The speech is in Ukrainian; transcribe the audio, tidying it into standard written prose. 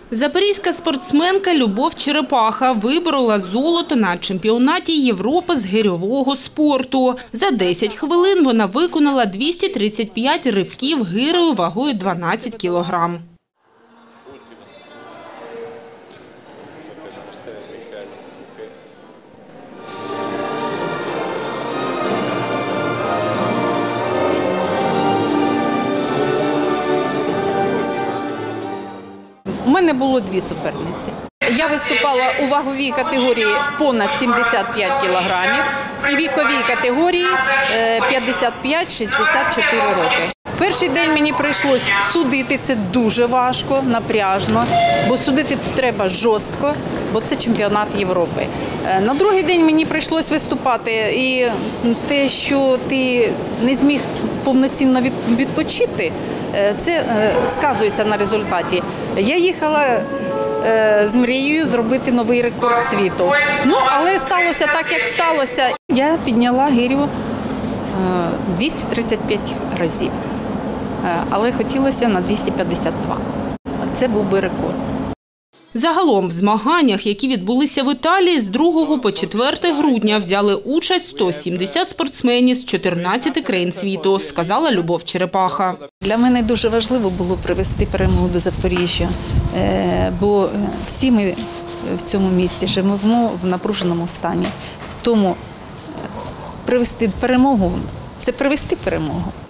Запорізька спортсменка Любов Черепаха виборола золото на чемпіонаті Європи з гирьового спорту. За 10 хвилин вона виконала 235 ривків гирею вагою 12 кілограм. У мене було дві суперниці. Я виступала у ваговій категорії понад 75 кілограмів і віковій категорії 55-64 роки. Перший день мені прийшлось судити, це дуже важко, напряжно, бо судити треба жорстко, бо це чемпіонат Європи. На другий день мені прийшлось виступати, і те, що ти не зміг повноцінно відпочити, це сказується на результаті. Я їхала з мрією зробити новий рекорд світу. Але сталося так, як сталося. Я підняла гирю 235 разів, але хотілося на 252. Це був би рекорд. Загалом в змаганнях, які відбулися в Італії, з 2 по 4 грудня взяли участь 170 спортсменів з 14 країн світу, сказала Любов Черепаха. Для мене дуже важливо було привести перемогу до Запоріжжя, бо всі ми в цьому місті живемо в напруженому стані. Тому привести перемогу – це привести перемогу.